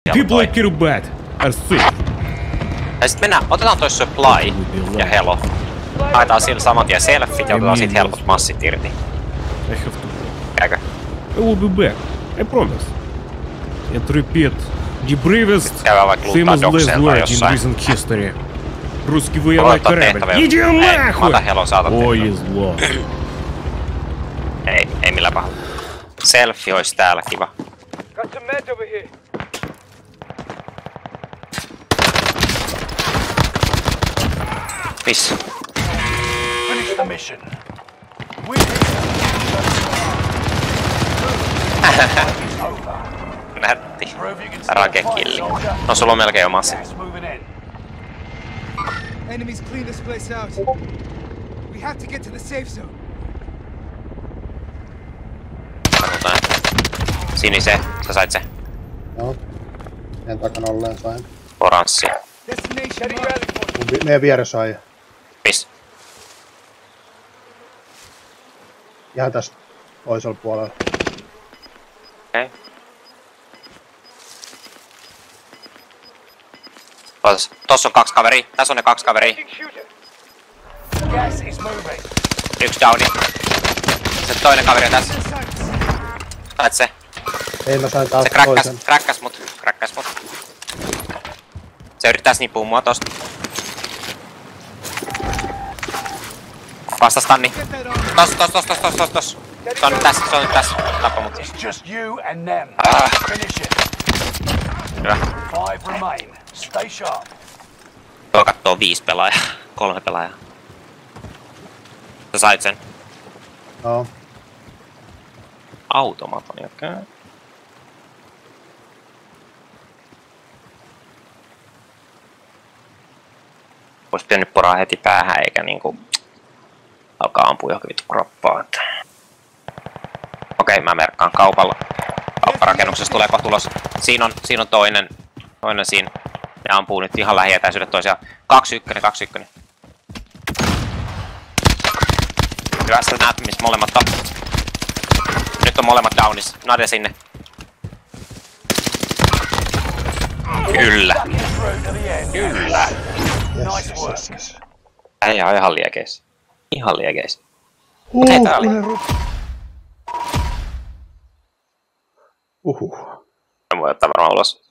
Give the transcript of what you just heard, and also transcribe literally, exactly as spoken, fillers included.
People like Kirbat are safe. Ja sit mennään, otetaan toi supply ja helo. Haetaan sillä saman tien selfit ja otetaan sit helpot massit irti. I have to go. Käykö? I will be back. I promise. And repeat, the bravest, famous last word in recent history. Русский военный корабль. Иди нахуй! Mä otan helon, saatan Ой, зло. Ei, ei millään pahalla. Selfie ois täällä kiva. Got some meds over here. Missä? Finish the mission. Nätti. Rakekilli. No sulla on melkein jo massi. Enemies clean this place out. We have to get to the safe zone. Katsotaan. Sinise, sä sait se. Joo. Meidän takana olleen sain. Oranssi. Destination Heading marked. rally point. Mun vi- meidän vieressä on Miss? ihan tästä toisella puolella. Okei. Okay. Ootas, tossa on kaksi kaveria. Tässä on ne kaksi kaveria. Shooter. Gas is moving. Yksi downi. Se toinen kaveri on tässä. Sait se. Ei mä sain taas Se kräkkäs, toisen. kräkkäs mut. Kräkkäs mut. Se yrittää snipua mua tosta. Vastas Tanni. Tos, tos, tos, tos, tos, tos, tos. Se on nyt tässä, se on nyt tässä. Tappa mut. It's just you and them. Ah. Finish it. Hyvä. Five remain. Stay sharp. Tuo kattoo viisi pelaajaa. Kolme pelaajaa. Sä sait sen. Joo. Automatoni, okei. Okay. Ois pitänyt poraa heti päähän eikä niinku alkaa ampua johonkin vittu kroppaa. Okei, okay, mä merkkaan kaupalla. Kaupparakennuksessa tulee kohta tulos. Siinä on, siinä on toinen. Toinen siinä. Ne ampuu nyt ihan lähietäisyydet toisiaan. Kaksi ykkönen, kaksi ykkönen. Hyvä, sä näet missä molemmat on. Nyt on molemmat downis. Nade sinne. Kyllä. Kyllä. Nice work. Ei oo ihan liekeis. Ihan liekeis. Mut hei, tää oli. Uhuh. Mä voin ottaa varmaan ulos.